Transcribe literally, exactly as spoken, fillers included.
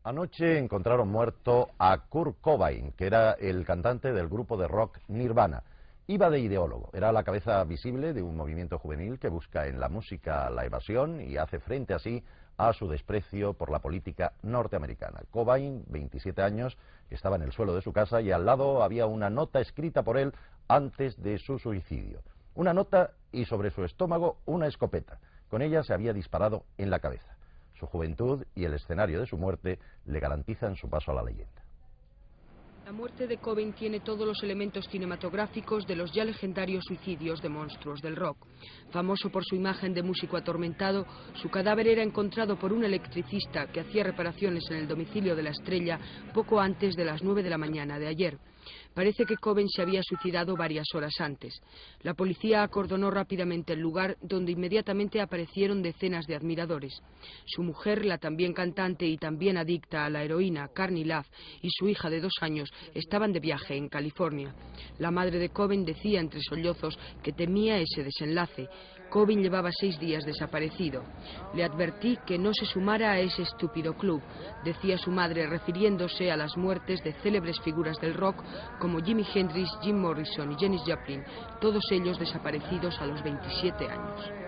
Anoche encontraron muerto a Kurt Cobain, que era el cantante del grupo de rock Nirvana. Iba de ideólogo, era la cabeza visible de un movimiento juvenil que busca en la música la evasión y hace frente así a su desprecio por la política norteamericana. Cobain, veintisiete años, estaba en el suelo de su casa y al lado había una nota escrita por él antes de su suicidio. Una nota y sobre su estómago una escopeta. Con ella se había disparado en la cabeza. Su juventud y el escenario de su muerte le garantizan su paso a la leyenda. La muerte de Cobain tiene todos los elementos cinematográficos de los ya legendarios suicidios de monstruos del rock. Famoso por su imagen de músico atormentado, su cadáver era encontrado por un electricista que hacía reparaciones en el domicilio de la estrella poco antes de las nueve de la mañana de ayer. Parece que Cobain se había suicidado varias horas antes. La policía acordonó rápidamente el lugar, donde inmediatamente aparecieron decenas de admiradores. Su mujer, la también cantante y también adicta a la heroína, Courtney Love, y su hija de dos años estaban de viaje en California. La madre de Cobain decía entre sollozos que temía ese desenlace. Cobain llevaba seis días desaparecido. Le advertí que no se sumara a ese estúpido club, decía su madre refiriéndose a las muertes de célebres figuras del rock como Jimi Hendrix, Jim Morrison y Janis Joplin, todos ellos desaparecidos a los veintisiete años.